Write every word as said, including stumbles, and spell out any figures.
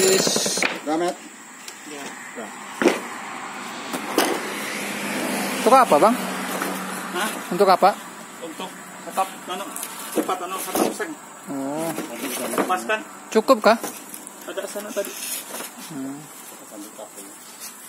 habis. Gamet. Ya. Untuk apa, Bang? Hah? Untuk apa? Untuk tetap nano cepat nano satu persen. Oh. Pas kan? Cukup kah? Ada sana tadi. Hmm.